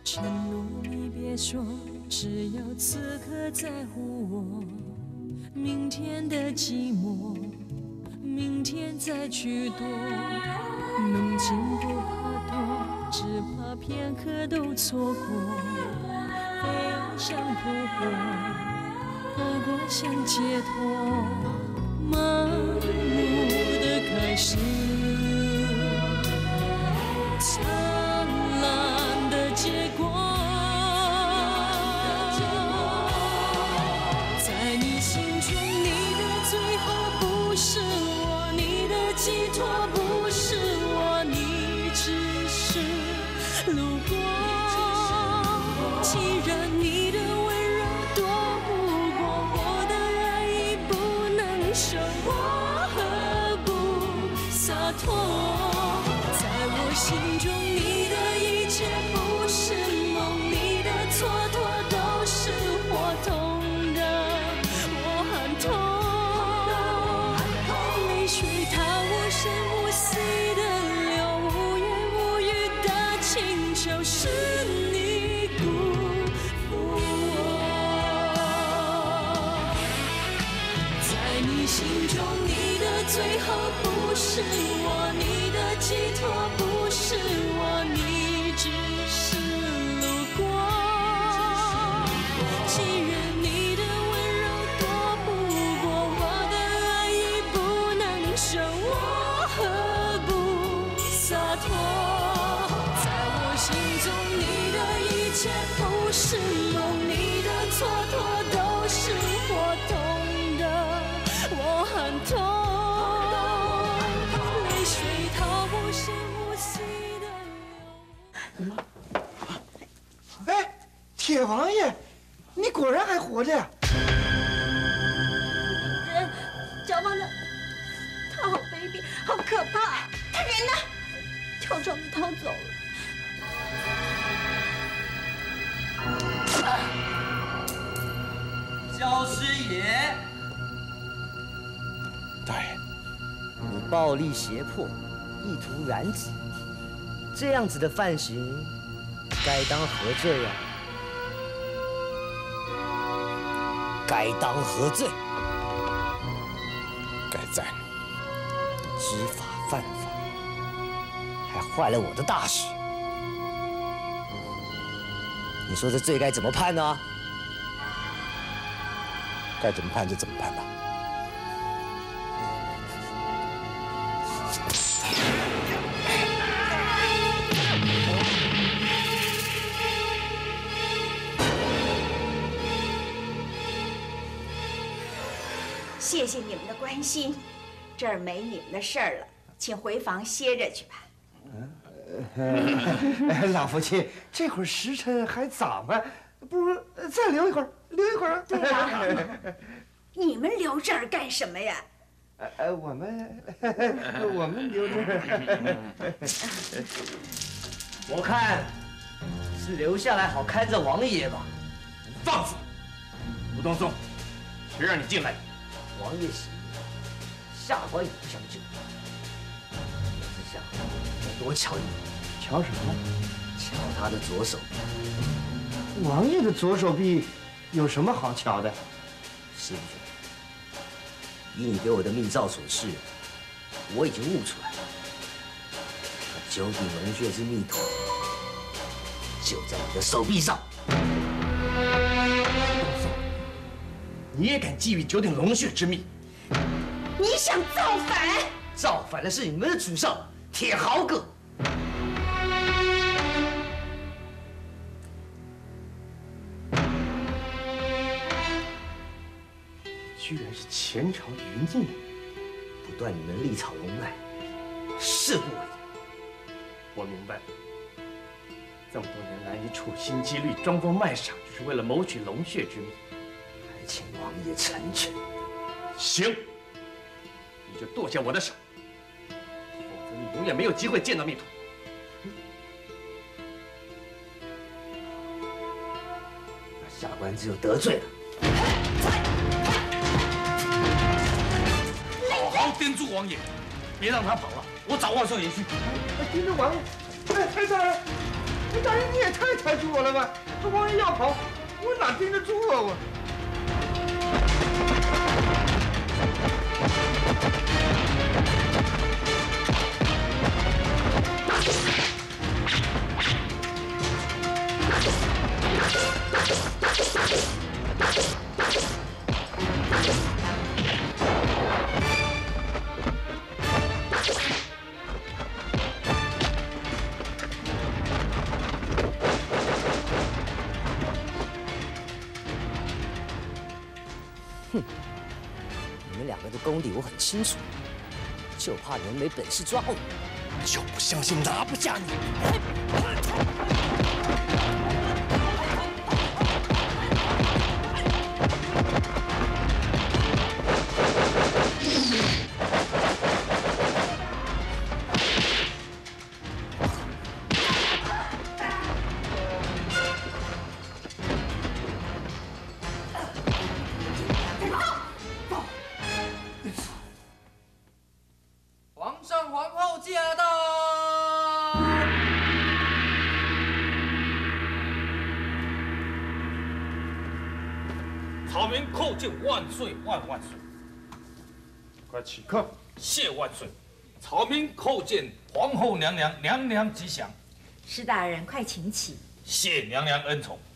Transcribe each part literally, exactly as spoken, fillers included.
承诺你别说，只要此刻在乎我。明天的寂寞，明天再去躲。梦境不怕多，只怕片刻都错过。非要想扑火，不过想解脱。盲目的开始，灿烂的结果。在你心中，你的最后不是我，你的寄托不是我，你只是路过。既然你的温柔躲不过我的爱意不能收，我何不洒脱？在我心中，你的一切不是梦，你的蹉跎都是活痛的，我很痛。泪水它无声无息的流，无言无语的请求，是你辜负我。在你心中，你的最后不是我，你的寄托不是我，你只是路过。既然你的温柔躲不过我的爱意不能收，我何不洒脱？在我心中，你的一切不是梦，你的蹉跎都是活痛的，我很痛。泪水它无声无息的流。 哎，铁王爷，你果然还活着呀！ 人，小王子，他好卑鄙，好可怕！他人呢？跳窗子逃走了。 焦师爷， 大人， 你暴力胁迫，意图染指，这样子的犯行，该当何罪呀、该当何罪？ 该斩。 知法犯法，还坏了我的大事。你说这罪该怎么判呢？ 该怎么判就怎么判吧。 谢谢你们的关心，这儿没你们的事儿了，请回房歇着去吧。 老父亲，这会儿时辰还早嘛，不如再留一会儿，留一会儿。 对呀，你们留这儿干什么呀？ 呃呃，我们我们留这儿。 我看是留下来好看着王爷吧。 放肆！吴东松，谁让你进来？ 王爷喜悦，下官也不想救。我只想多瞧一眼。 瞧什么？ 瞧他的左手臂。 王爷的左手臂有什么好瞧的？ 是不是？以你给我的密诏所示，我已经悟出来了。那九鼎龙血之秘thuật就在你的手臂上。 你也敢觊觎九鼎龙血之秘？ 你想造反？ 造反的是你们的主上铁豪哥。 居然是前朝云印， 不断你们历朝龙脉，誓不为人。 我明白了。这么多年来，你处心积虑、装疯卖傻，就是为了谋取龙血之秘。 还请王爷成全。 行，你就剁下我的手，否则你永远没有机会见到秘thuật。 那下官只有得罪了。 好好盯住王爷，别让他跑了。我找万寿爷去。 盯着王爷，哎，太大人， 大人你也太抬举我了吧！这王爷要跑，我哪盯得住啊我？ 你们两个的功底我很清楚，就怕你们没本事抓我，就不相信拿不下你。 皇上皇后驾到！ 草民叩见万岁万万岁！ 快起客！ 谢万岁！草民叩见皇后娘娘，娘娘吉祥。 施大人，快请起。 谢娘娘恩宠。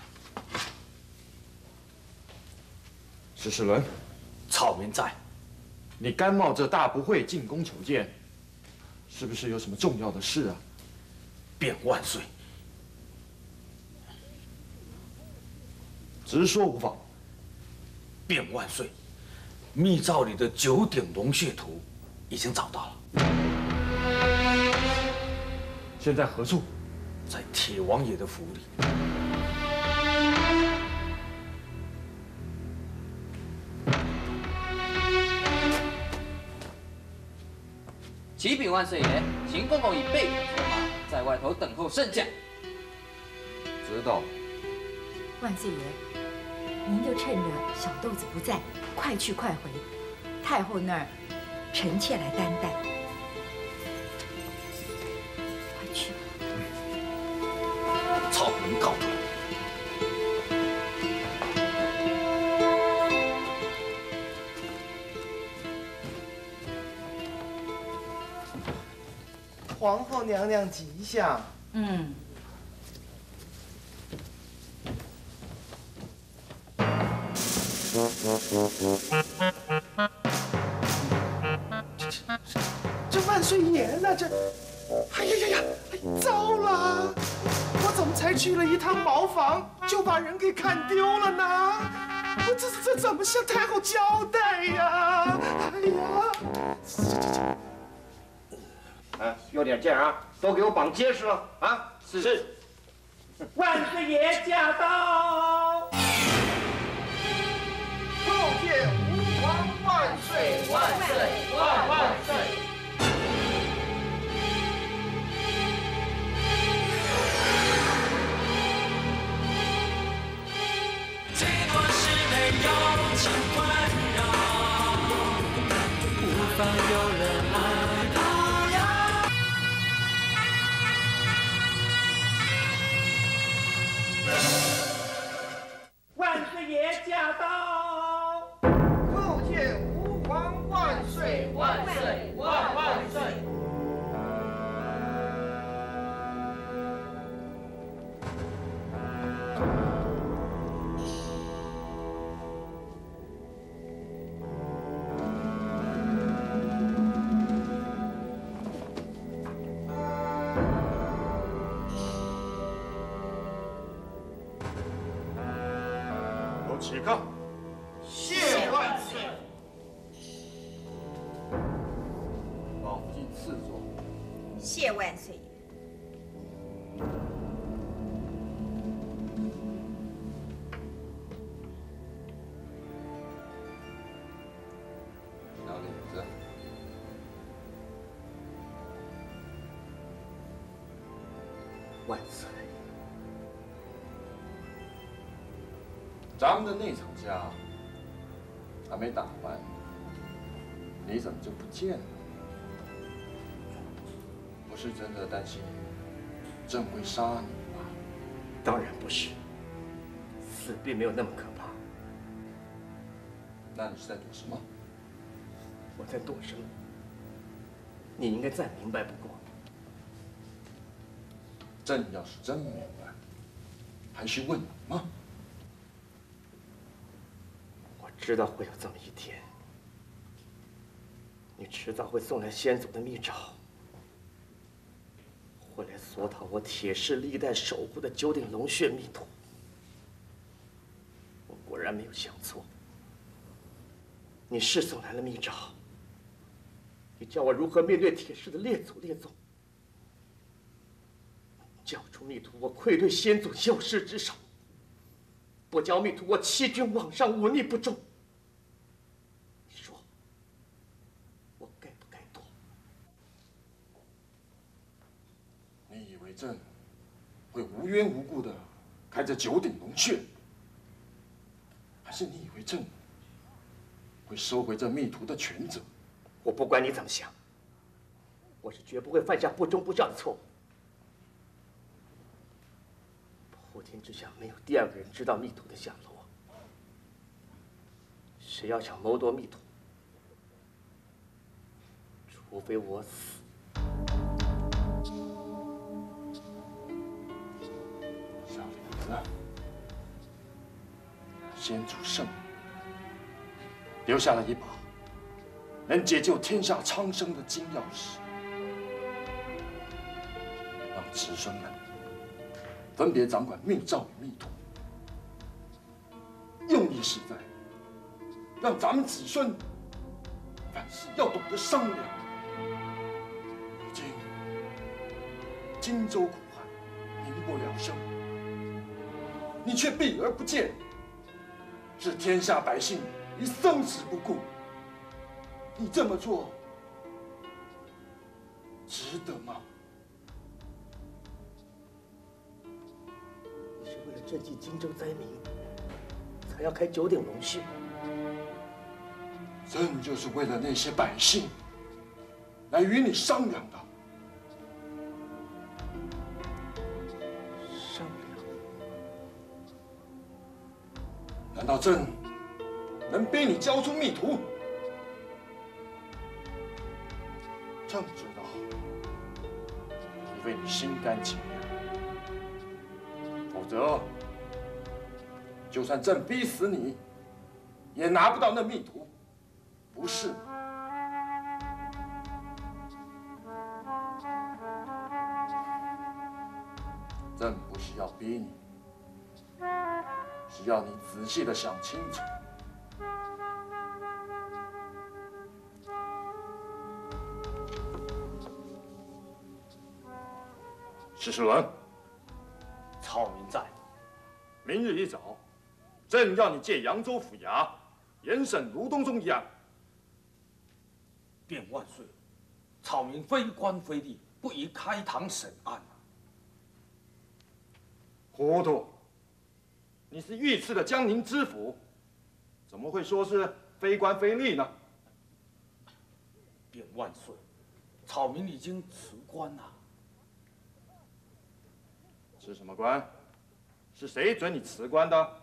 石世伦， 草民在。 你甘冒这大不讳进宫求见，是不是有什么重要的事啊？ 便万岁。 直说无妨。 便万岁。密诏里的九鼎龙血图已经找到了。 现在何处？ 在铁王爷的府里。 启禀万岁爷，秦公公已备妥车马，在外头等候圣驾。 知道。 万岁爷，您就趁着小豆子不在，快去快回，太后那儿臣妾来担待。快去。 草民告退。 皇后娘娘吉祥。 嗯。 这万岁爷呢？这，哎呀呀呀！糟了！我怎么才去了一趟茅房，就把人给看丢了呢？我这这怎么向太后交代呀？哎呀！ 哎，有点劲啊！都给我绑结实了啊！ 是是。 万岁爷驾到！叩见吾皇万岁！ 万岁万万岁！ 这段是没有情困扰，无法有人爱不要。 万岁爷驾到！叩见吾皇万岁！ 万岁万万岁！ 都起客！ 谢万岁！ 老记赐座。 谢万岁爷。 小李子。 万岁！ 咱们的那场架还没打完，你怎么就不见了？不是真的担心朕会杀你吧？ 当然不是，死并没有那么可怕。 那你是在躲什么？ 我在躲什么？你应该再明白不过。 朕要是真明白，还需问你吗？ 我知道会有这么一天，你迟早会送来先祖的密诏，会来索讨我铁氏历代守护的九鼎龙血密图。我果然没有想错，你是送来了密诏。你教我如何面对铁氏的列祖列宗？交出密图，我愧对先祖幼师之手；不交密图，我欺君罔上，忤逆不忠。你说，我该不该躲？ 你以为朕会无缘无故的开这九鼎龙穴，还是你以为朕会收回这密图的全责？ 我不管你怎么想，我是绝不会犯下不忠不孝的错误。普天之下没有第二个人知道密图的下落。谁要想谋夺密图，除非我死。 小李子，先祖圣留下了一把能解救天下苍生的金钥匙，让子孙们分别掌管密诏与密图，用意是在让咱们子孙凡事要懂得商量。如今荆州苦海民不聊生，你却避而不见，置天下百姓于生死不顾。你这么做值得吗？ 你是为了赈济荆州灾民，才要开九鼎龙穴？ 朕就是为了那些百姓来与你商量的。 商量？ 难道朕能逼你交出密图？朕知道，除非你心甘情愿，否则，就算朕逼死你，也拿不到那密图，不是吗？朕不是要逼你，是要你仔细的想清楚。史世伦， 草民在。 明日一早，朕要你借扬州府衙严审卢东宗一案。 便万岁，草民非官非吏，不宜开堂审案啊。 糊涂！你是御赐的江宁知府，怎么会说是非官非吏呢？ 便万岁，草民已经辞官了。 辞什么官？是谁准你辞官的？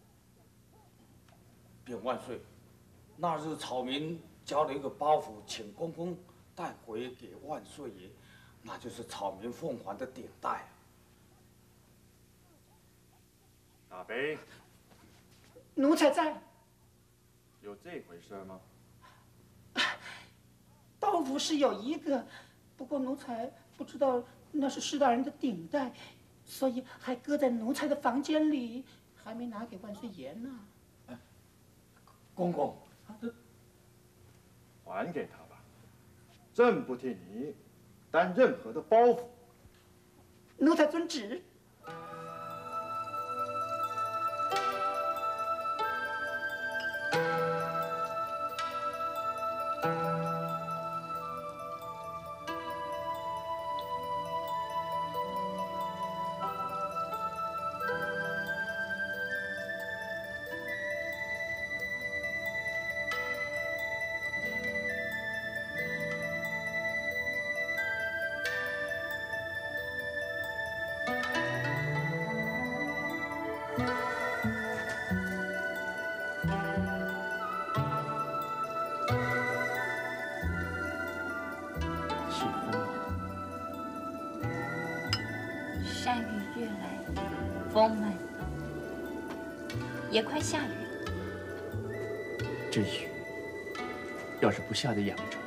便万岁，那日草民交了一个包袱，请公公带回给万岁爷，那就是草民奉还的顶戴。 大杯， 奴才在。 有这回事吗？ 包袱是有一个，不过奴才不知道那是施大人的顶戴，所以还搁在奴才的房间里，还没拿给万岁爷呢。 公公， 还给他吧，朕不替你担任何的包袱。 奴才遵旨。 越来风慢，也快下雨了。 这雨要是不下在扬州，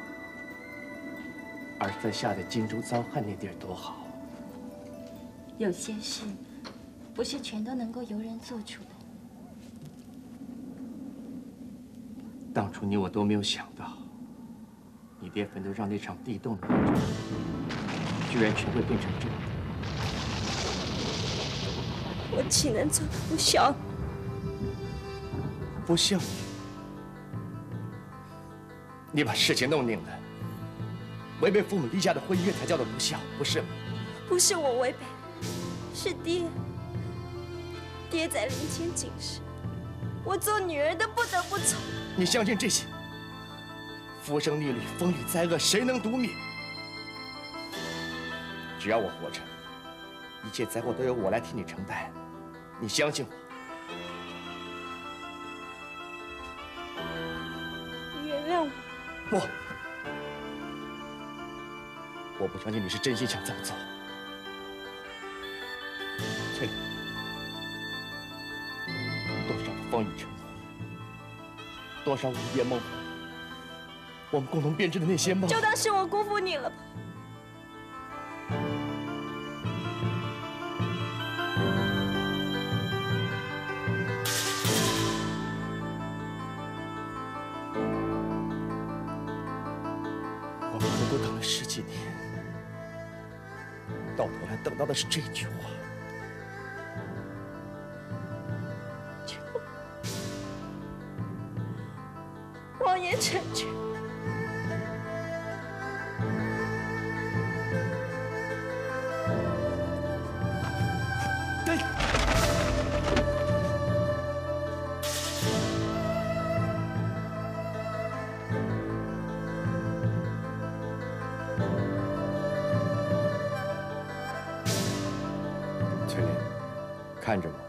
而是在下在荆州遭汉那地儿多好。 有些事不是全都能够由人做出的。 当初你我都没有想到，你爹坟头上那场地洞的那场，居然全会变成这样。 我岂能做不孝？ 不孝女，你把事情弄拧了，违背父母立下的婚约才叫做不孝，不是吗？ 不是我违背，是爹。爹在临前警示，我做女儿的不得不从。 你相信这些？浮生逆旅，风雨灾厄，谁能独免？只要我活着，一切灾祸都由我来替你承担。你相信我？ 原谅我。 不，我不相信你是真心想这么做。翠莲，多少个风雨成河，多少午夜梦回，我们共同编织的那些梦， 就当是我辜负你了吧。 我们足足等了十几年，到头来等到的是这句话。 望言成全。 翠莲，看着我。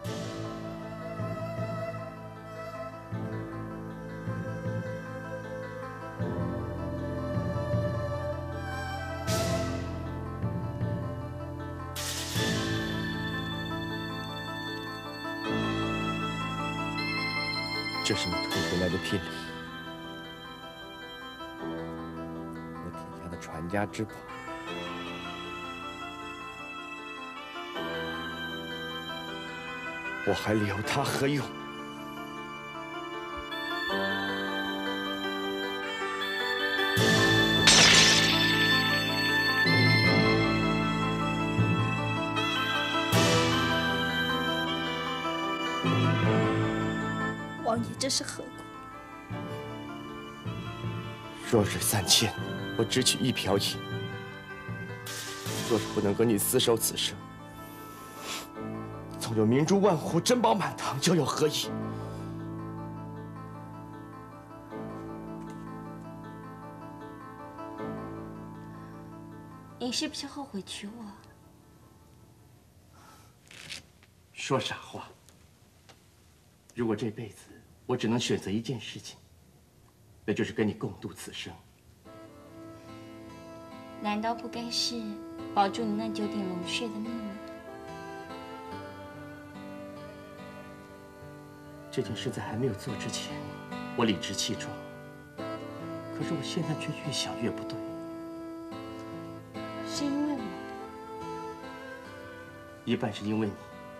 这是你吐回来的聘礼，我铁下的传家之宝。我还留它何用？ 王爷，这是何故？ 若日三千，我只取一瓢饮。若是不能跟你厮守此生，纵有明珠万户、珍宝满堂，又有何意？ 你是不是后悔娶我？ 说傻话。如果这辈子我只能选择一件事情，那就是跟你共度此生。 难道不该是保住你那九鼎龙穴的秘密？ 这件事在还没有做之前，我理直气壮。可是我现在却越想越不对。 是因为我？ 一半是因为你，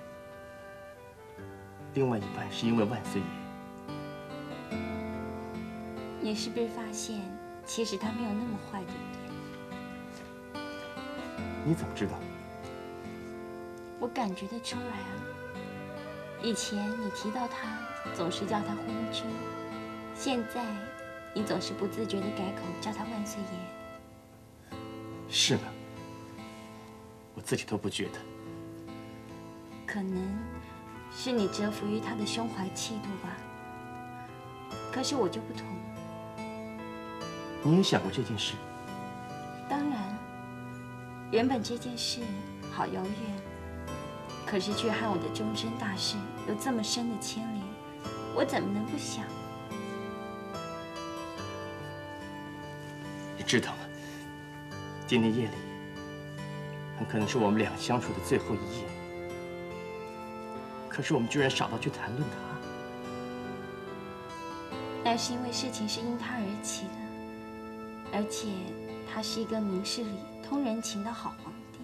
另外一半是因为万岁爷。 你是不是发现，其实他没有那么坏，对不对？ 你怎么知道？ 我感觉得出来啊。以前你提到他，总是叫他昏君；现在，你总是不自觉地改口叫他万岁爷。 是吗？我自己都不觉得。 可能是你折服于他的胸怀气度吧。可是我就不同。 你也想过这件事？ 当然，原本这件事好遥远，可是却和我的终身大事有这么深的牵连，我怎么能不想？ 你知道吗？今天夜里， 很可能是我们俩相处的最后一夜。可是我们居然傻到去谈论他。 那是因为事情是因他而起的，而且他是一个明事理、通人情的好皇帝。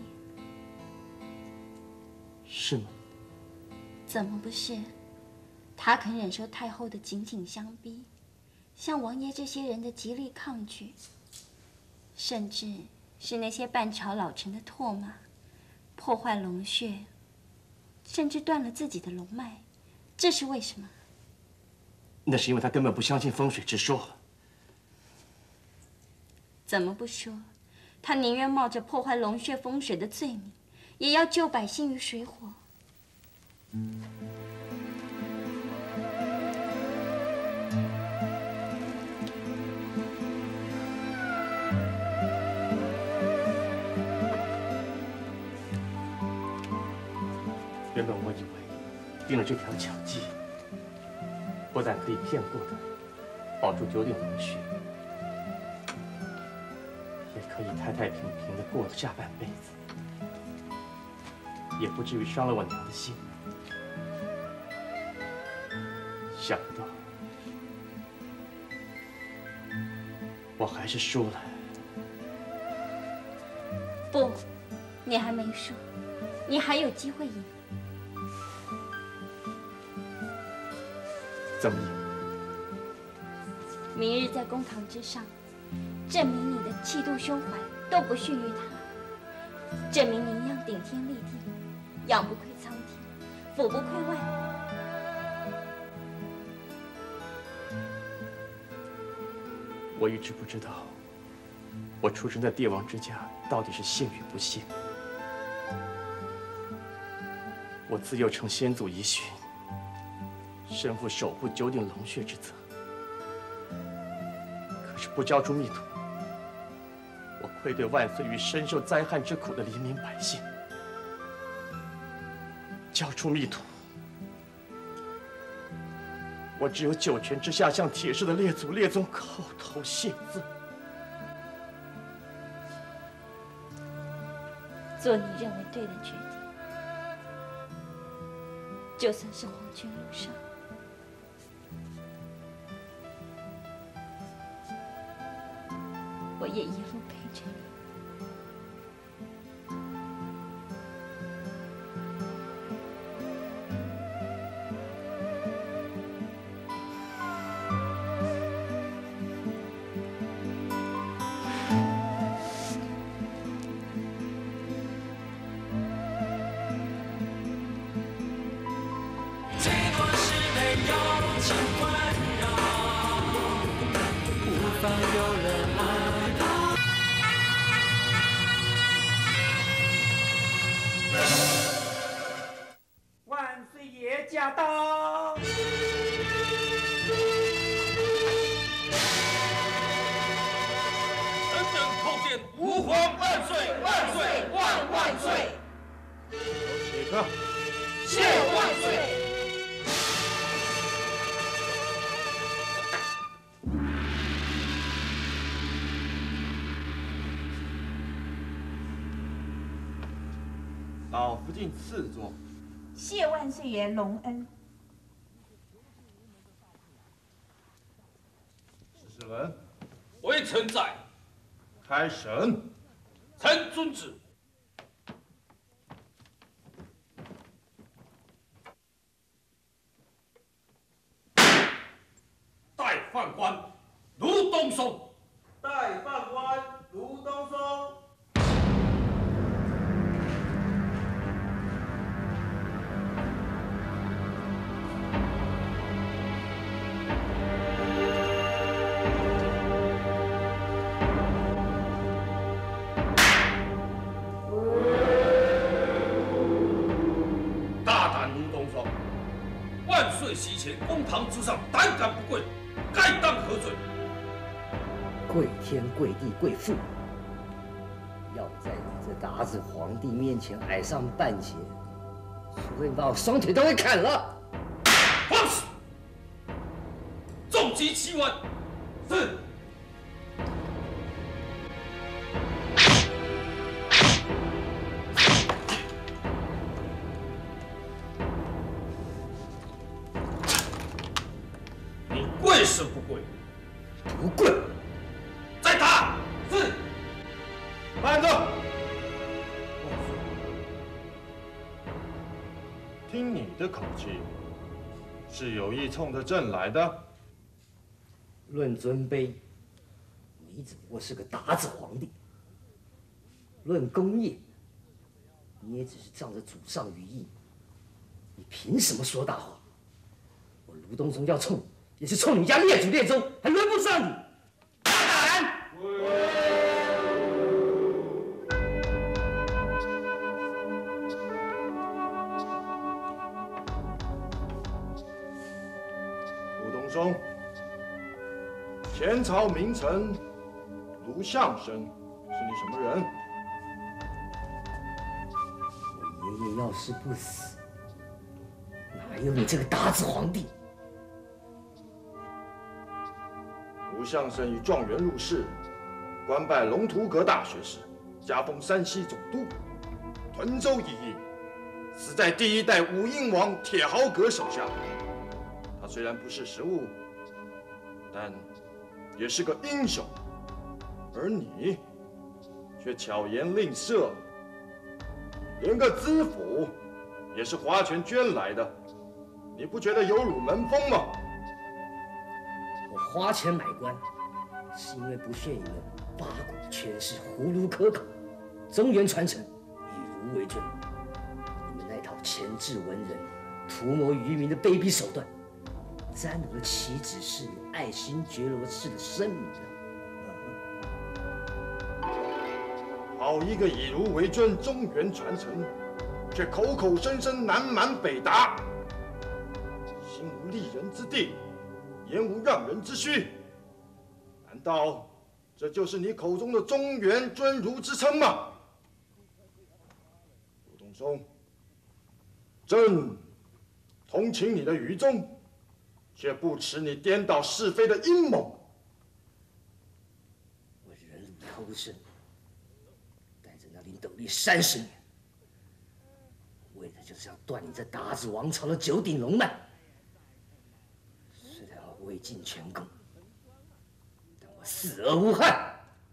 是吗？ 怎么不是？他肯忍受太后的紧紧相逼，向王爷这些人的极力抗拒，甚至是那些半朝老臣的唾骂，破坏龙穴，甚至断了自己的龙脉，这是为什么？ 那是因为他根本不相信风水之说。 怎么不说？他宁愿冒着破坏龙穴风水的罪名，也要救百姓于水火。 原本我以为定了这条巧计，不但可以骗过的保住九鼎龙穴，也可以太太平平的过下半辈子，也不至于伤了我娘的心。想不到，我还是输了。 不，你还没输，你还有机会赢。 怎么赢？ 明日在公堂之上，证明你的气度胸怀都不逊于他，证明你一样顶天立地，仰不愧苍天，俯不愧万民。 我一直不知道，我出生在帝王之家到底是幸与不幸。我自幼承先祖遗训，身负守护九鼎龙穴之责。可是不交出密土，我愧对万岁于深受灾害之苦的黎民百姓。交出密土，我只有九泉之下向铁氏的列祖列宗叩头谢罪。 做你认为对的决定，就算是黄泉路上，我也一路陪着你。 万岁爷驾到！ 臣等叩见吾皇万岁万岁万万岁！ 起客！ 谢万岁！ 老夫敬赐座。 谢万岁爷隆恩。 史世文， 微臣在。 开审。 臣遵旨。代犯官卢东松。 代犯官卢东松。 席前公堂之上，胆敢不跪，该当何罪？ 跪天跪地跪父，要在你这达子皇帝面前矮上半截，除非你把我双腿都给砍了。 放肆！重击七万。是。 跪是不跪？ 不跪。 再打。是。 慢着。听你的口气，是有意冲着朕来的。 论尊卑，你只不过是个鞑子皇帝；论功业，你也只是仗着祖上羽翼。你凭什么说大话？我卢东松要冲，也是冲你家列祖列宗，还轮不上你。大胆！ 卢东松，前朝名臣卢象升是你什么人？ 我爷爷要是不死，哪有你这个鞑子皇帝？ 卢象升以状元入仕，官拜龙图阁大学士，加封山西总督，屯州一役，死在第一代武英王铁豪格手下。他虽然不是食物，但也是个英雄。而你却巧言令色，连个知府也是花钱捐来的，你不觉得有辱门风吗？ 我花钱买官，是因为不屑你们八股权势葫芦可考，中原传承以儒为尊。你们那套钳制文人、图谋于民的卑鄙手段，沾了岂止是爱新觉罗氏的声名啊！ 好一个以儒为尊、中原传承，却口口声声南蛮北鞑，心无立人之地，言无让人之虚。难道这就是你口中的中原尊儒之称吗？卢东松，朕同情你的愚忠，却不耻你颠倒是非的阴谋。 我忍辱偷生，待在那里斗笠三十年，为的就是要断你这鞑子王朝的九鼎龙脉。虽然我未尽全功，但我死而无憾。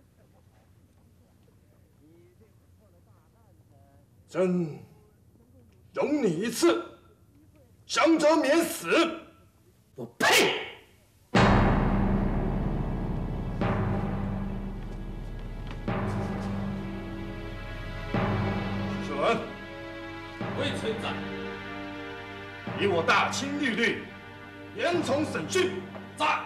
朕容你一次，降者免死。 我呸！ 许世文， 微臣在。 以我大清律律，严从审讯。 在。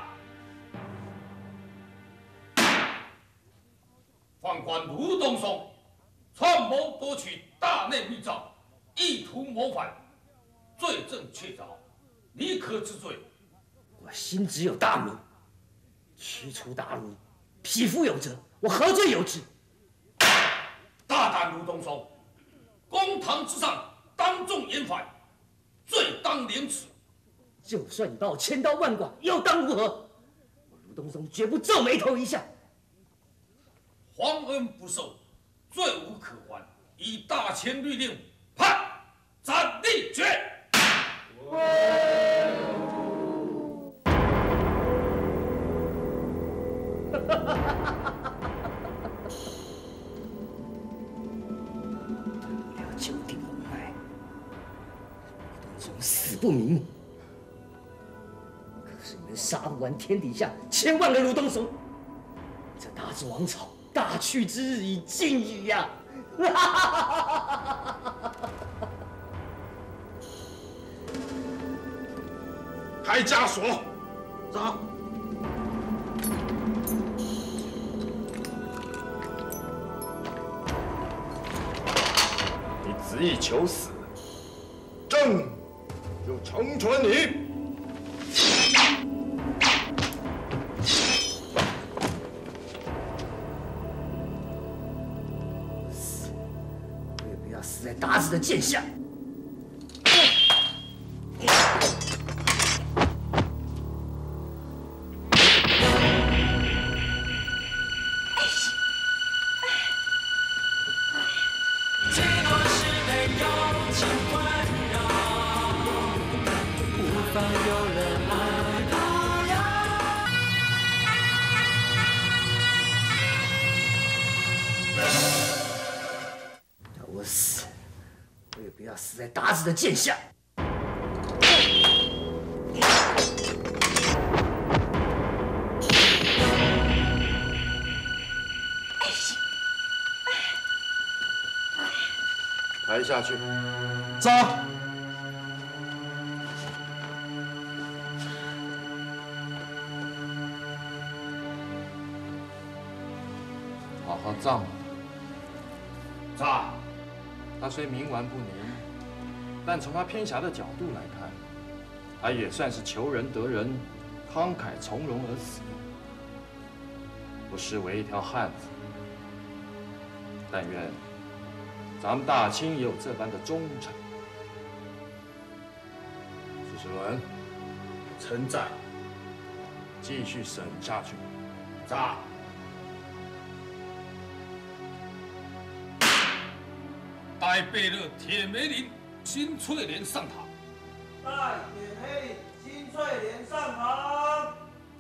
宦官卢东松串谋夺取大内密诏，意图谋反，罪证确凿，你可治罪。 我心只有大儒，驱除大儒，匹夫有责，我何罪有之？ 大胆卢东松，公堂之上当众言反，罪当廉耻。 就算你把我千刀万剐，又当如何？我卢东松绝不皱眉头一下。 皇恩不受，罪无可还，以大清律令判斩立决。 不了九鼎龙脉，卢东松死不瞑目。可是你们杀不完天底下千万个卢东松，这鞑子王朝大去之日已近矣呀！ 开枷锁。 走。 你执意求死，朕就成全你。 死，我也不要死在鞑子的剑下。 无法有人爱不要。 达子的剑下。 抬下去， 走。 好好葬了他。葬。他虽冥顽不灵，但从他偏狭的角度来看，他也算是求人得人，慷慨从容而死，不失为一条汉子。但愿咱们大清也有这般的忠诚。史世伦， 臣在。 继续审下去。 在。 带贝勒铁梅林、新翠莲上堂。 带铁梅林、新翠莲上堂。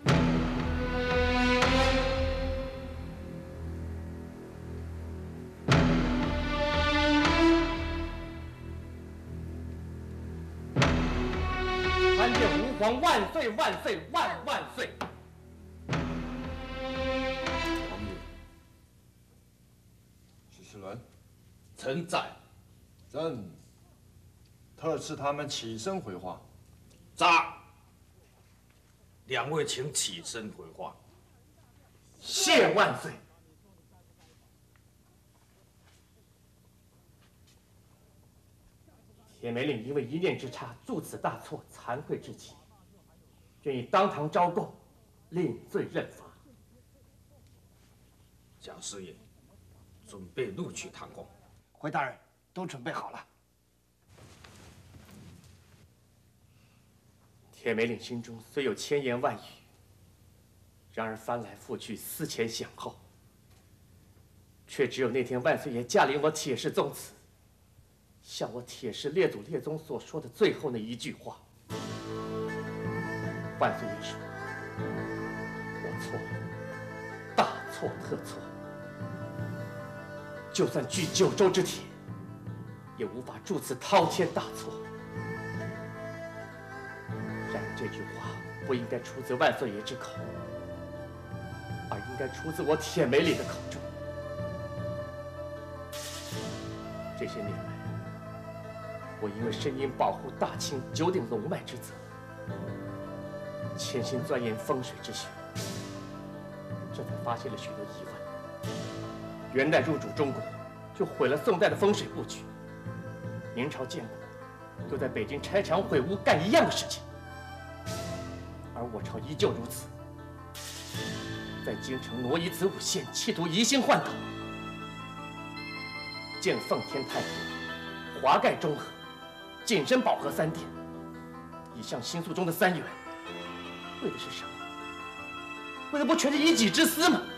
参见吾皇万岁万岁万万岁！ 王爷，史世伦， 臣在。 朕特赐他们起身回话。 在。两位请起身回话。 谢万岁。铁梅岭因为一念之差，铸此大错，惭愧至极，愿以当堂招供，领罪认罚。 蒋师爷，准备录取唐公。 回大人，都准备好了。 铁梅岭心中虽有千言万语，然而翻来覆去，思前想后，却只有那天万岁爷驾临我铁氏宗祠，向我铁氏列祖列宗所说的最后那一句话。万岁爷说：“我错了，大错特错。就算举九州之铁，也无法铸此滔天大错。”然而这句话不应该出自万岁爷之口，而应该出自我铁梅岭的口中。这些年来，我因为深谙保护大清九鼎龙脉之责，潜心钻研风水之学，这才发现了许多疑问。元代入主中国，就毁了宋代的风水布局；明朝建国，又在北京拆墙毁屋，干一样的事情。而我朝依旧如此，在京城挪移子午线，企图移星换岛，建奉天太和、华盖中和、景深保和三殿，以向新宿中的三元，为的是什么？为的不全是一己之私吗？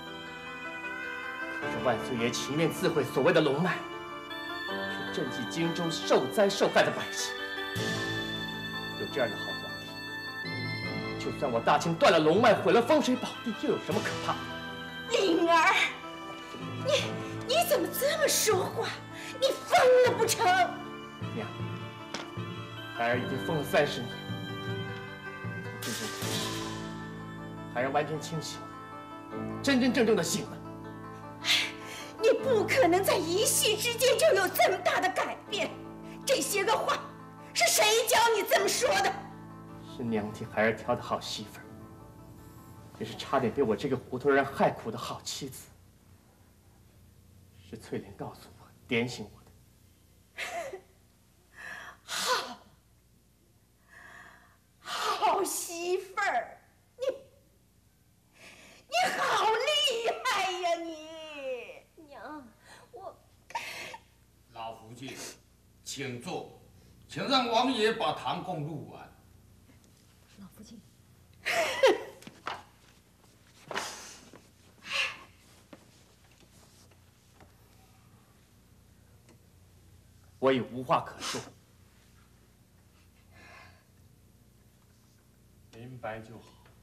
可是万岁爷情愿自毁所谓的龙脉，却赈济荆州受灾受害的百姓。有这样的好皇帝，就算我大清断了龙脉，毁了风水宝地，又有什么可怕的？ 灵儿，你你怎么这么说话？你疯了不成？ 娘，孩儿已经疯了三十年，从今天开始，孩儿完全清醒，真真正正的醒了。 你不可能在一夕之间就有这么大的改变。这些个话，是谁教你这么说的？ 是娘替孩儿挑的好媳妇儿，也是差点被我这个糊涂人害苦的好妻子。是翠莲告诉我，点醒我的。 好，好媳妇儿，你你好厉害呀你！ 娘，我老福晋，请坐，请让王爷把唐贡录完。 老福晋。 我已无话可说，明白就好。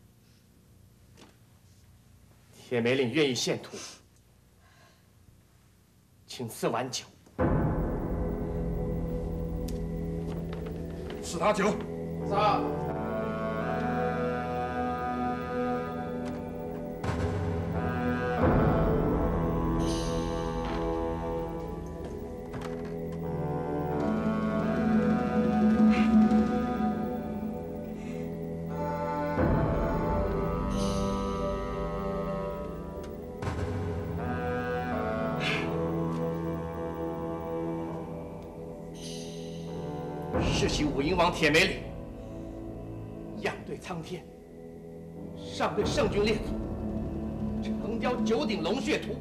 铁梅岭愿意献图，请赐碗酒。 是他酒。 是。 世袭武英王铁梅岭，仰对苍天，上对圣君列祖，呈交九鼎龙血图。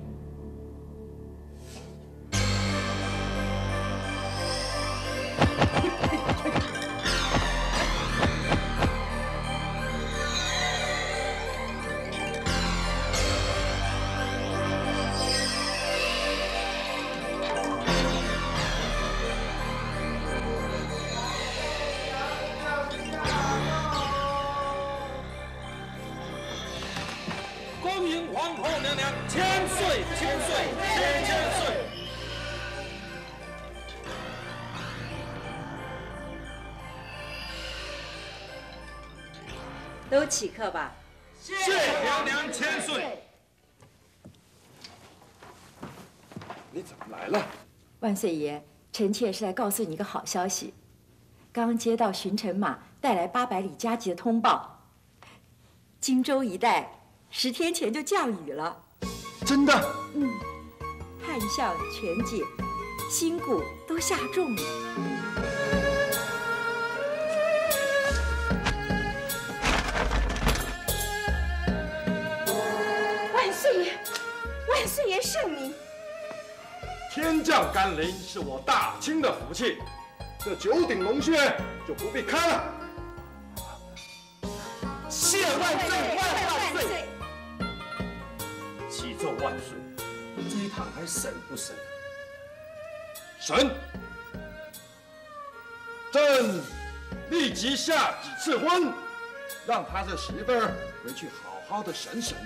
恭迎皇后娘娘千岁千岁千千岁！ 都起客吧。 谢娘娘千岁。 你怎么来了？ 万岁爷，臣妾是来告诉你一个好消息。刚接到巡城马带来八百里加急的通报，荆州一带十天前就降雨了。 真的？ 嗯，旱象全解，新谷都下种了。 万岁爷，万岁爷圣明。 天降甘霖是我大清的福气，这九鼎龙穴就不必开了。 谢万岁，万万岁！启奏万岁，这一堂还审不审？ 审！朕立即下旨赐婚，让他这媳妇儿回去好好的审审。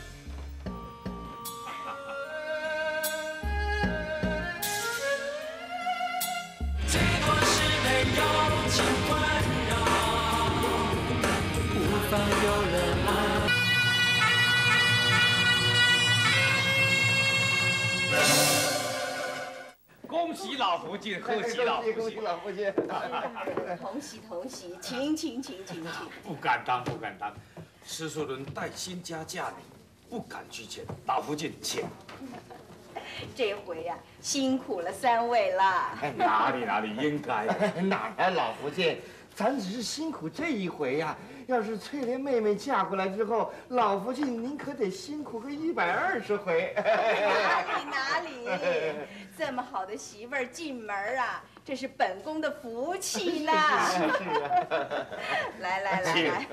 恭喜老福晋，贺喜老福晋！ 恭喜老福晋！ 同喜同喜，请请请请请。 不敢当，不敢当。施素伦带新家嫁你，不敢拒绝。老福晋，请。 这回呀、啊，辛苦了三位啦。 哪里哪里，应该。 哪来老福晋？咱只是辛苦这一回呀、啊。要是翠莲妹妹嫁过来之后，老福晋您可得辛苦个一百二十回。 哪里哪里，这么好的媳妇儿进门啊，这是本宫的福气啦。 是啊，是啊。 来来来来。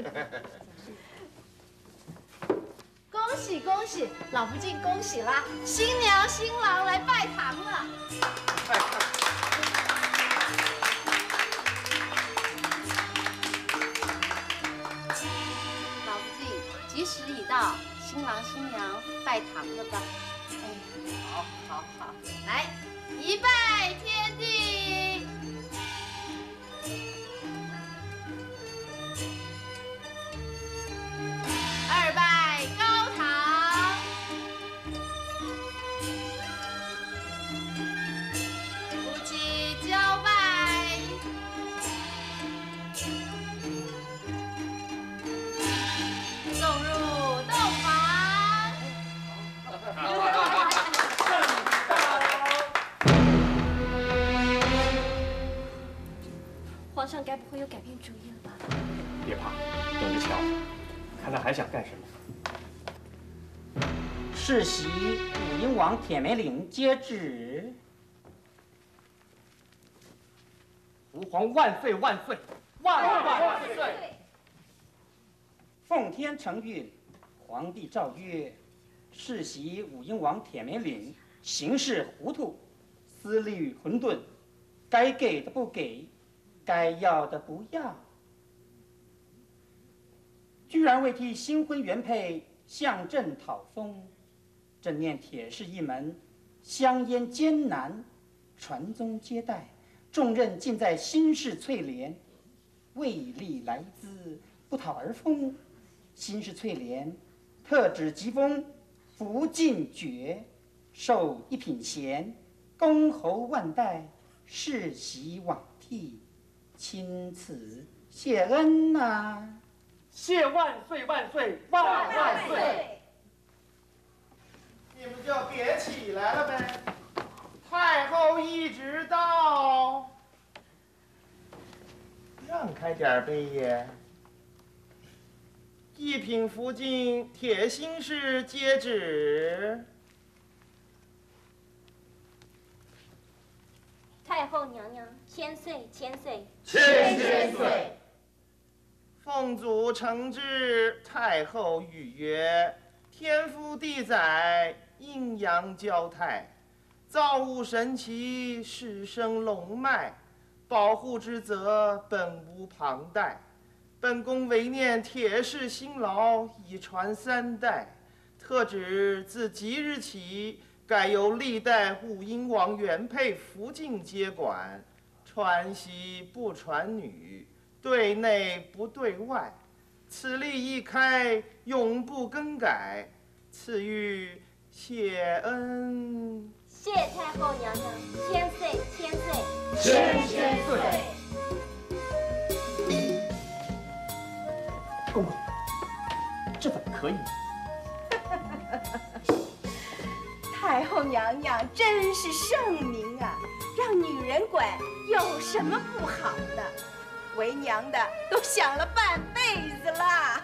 恭喜恭喜，老福晋恭喜啦！新娘新郎来拜堂了。老福晋，吉时已到，新郎新娘拜堂了吧？哎，好，好，好，来，一拜天地。二拜高堂，夫妻交拜，送入洞房。 皇上该不会又改变主意了吧？ 别怕，等着瞧。看他还想干什么？ 世袭武英王铁梅岭接旨。 吾皇万岁万岁万万万岁！ 奉天承运，皇帝诏曰：世袭武英王铁梅岭行事糊涂，思虑混沌，该给的不给，该要的不要。居然为替新婚原配向朕讨封，朕念铁氏一门香烟艰难，传宗接代，重任尽在新氏翠莲， 味力来自不讨而丰，心是翠莲，特指疾风，不尽绝，受一品衔，公侯万代，世袭罔替，钦此谢恩呐、啊！ 谢万岁万岁万万岁！你们就别起来了呗。太后一直到，让开点杯爷。一品福晋铁心氏接旨。 太后娘娘千岁千岁千千岁。奉祖承制，太后谕曰：天夫地载，阴阳交泰。造物神奇，世生龙脉，保护之责本无旁贷。本宫唯念铁氏辛劳，已传三代。特旨自即日起，改由历代武英王原配福晋接管，传媳不传女，对内不对外。此例一开，永不更改。赐予谢恩。 谢太后娘娘千岁千岁千千岁。 公公，这怎么可以？ 太后娘娘真是圣明啊，让女人管有什么不好的？为娘的都想了半辈子了。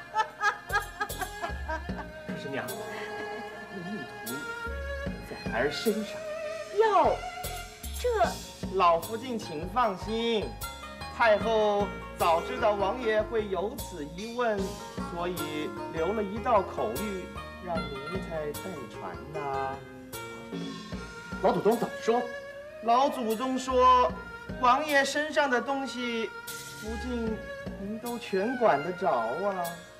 可是娘，那蜜图在孩儿身上。 哟，这老福晋请放心，太后早知道王爷会有此疑问，所以留了一道口谕，让您才代传的。 老祖宗怎么说？ 老祖宗说，王爷身上的东西，福晋您都全管得着啊。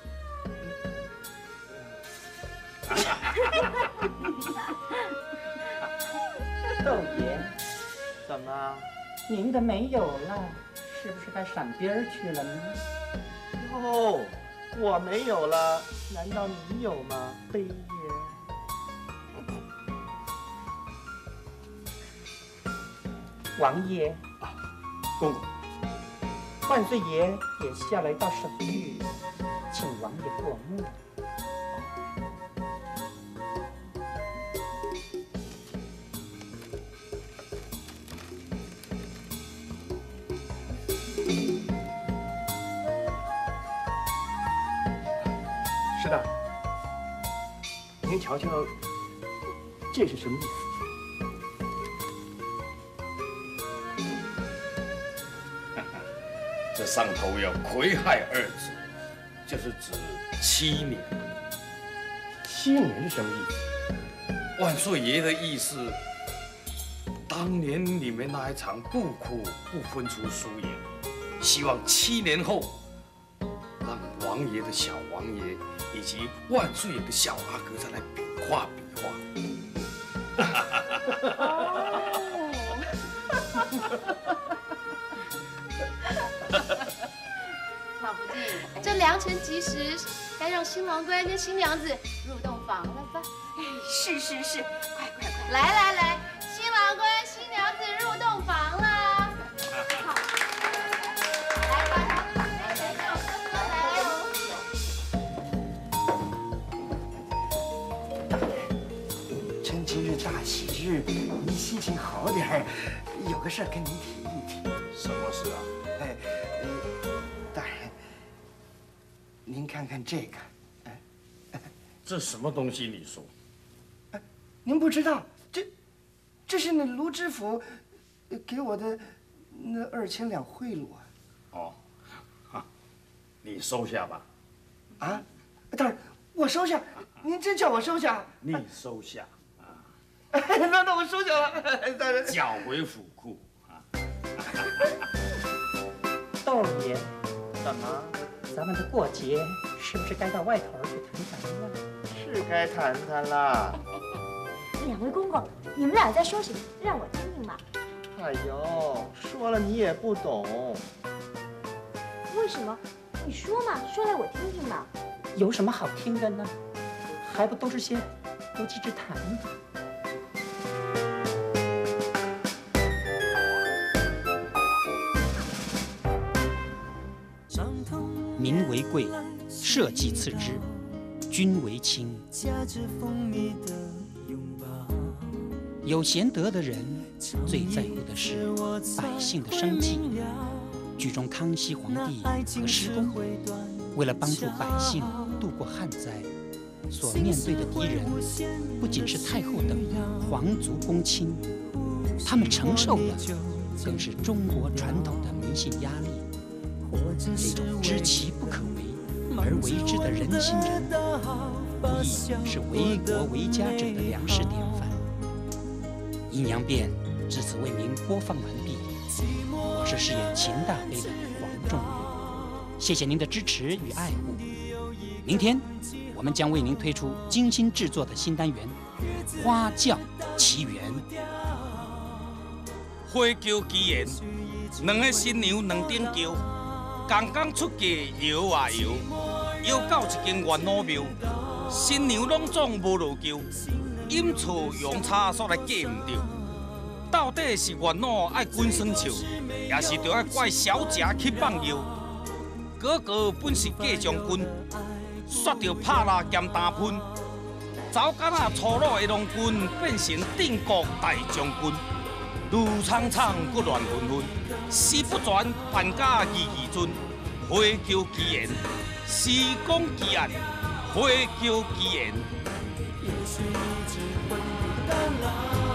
窦爷， 怎么？ 您的没有了，是不是该闪边去了呢？ 哟，我没有了，难道你有吗，贝爷？ 王爷啊，公公， 万岁爷也下了一道手谕，请王爷过目。 是的，您瞧瞧，这是什么意思？ 这上头有“癸亥”二字，就是指七年。 七年是什么意思？ 万岁爷的意思，当年你们那一场不哭不分出输赢，希望七年后，让王爷的小王爷以及万岁爷的小阿哥再来比划比划。 老福晋，这良辰吉时，该让新郎官跟新娘子入洞房了吧？ 哎，是是是，快快快， 来来来，新郎官新娘子入洞房啦！好，来吧，来来来，来哦。大人，趁今日大喜日，您心情好点儿，有个事儿跟您提一提。 什么事啊？ 哎，呃，大人，您看看这个。 这什么东西？你说？ 您不知道，这这是那卢知府给我的那二千两贿赂啊！ 哦，哈，你收下吧。 啊，大人，我收下。您真叫我收下？ 你收下啊。 那那我收下了，大人。 缴回府库啊。 窦爷， 怎么？ 咱们的过节是不是该到外头去谈谈了？ 是该谈谈了。 两位公公，你们俩在说什么？让我听听嘛。 哎呦，说了你也不懂。 为为什么？你说嘛，说来我听听嘛。 有什么好听的呢？还不都是些无稽之谈吗？民为贵，社稷次之，君为轻。有贤德的人，最在乎的是百姓的生计。剧中康熙皇帝和施公，为了帮助百姓渡过旱灾，所面对的敌人不仅是太后等皇族公卿，他们承受的更是中国传统的迷信压力。这种知其不可为而为之的人心仁，无疑是为国为家者的良师典范。阴阳变至此为您播放完毕，我是饰演秦大妃的黄仲宇，谢谢您的支持与爱护。明天我们将为您推出精心制作的新单元《花轿奇缘》。 花轿奇缘，两个新娘两顶轿，刚刚出嫁摇啊摇，摇到一间元老庙，新娘拢总无落轿，阴错阳差煞来嫁唔着。到底是元老爱滚耍笑，也是着爱怪小姐去放药？哥哥本是嫁将军，煞着拍蜡兼打喷，走敢若粗鲁的郎君，变成定国大将军。怒苍苍，搁乱纷纷，死不全，办假义义尊。花轿奇缘，时光奇案，花轿奇缘。也许一直回不到来